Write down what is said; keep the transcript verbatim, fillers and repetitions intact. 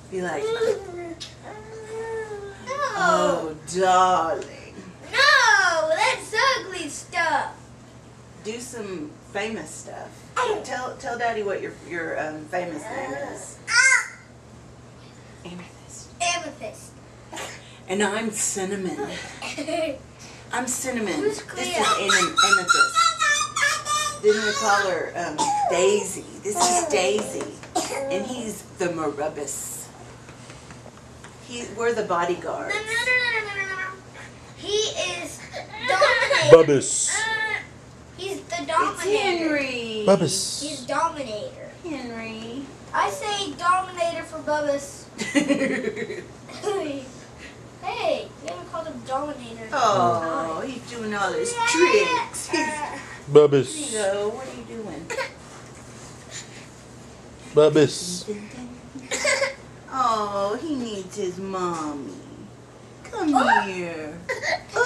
Be like, No. oh, darling. No, that's ugly stuff. Do some famous stuff. Tell tell Daddy what your your um, famous name is. Amethyst. Amethyst. And I'm Cinnamon. I'm Cinnamon. Who's This Cleo? is Am- Amethyst. Then we call her um, Daisy. This is Daisy. And he's the Marubus. He, we're the No, bodyguards. no, no, no, no, no, no. He is dominator. Bubbus. Uh, he's the It's dominator. Henry. Bubbus. He's dominator. Henry. I say dominator for Bubbas. Hey, we haven't called him dominator. Oh, he's doing all his tricks. He's, Bubbus. Leo, what are you doing? Bubbus. Oh, he needs his mommy. Come here.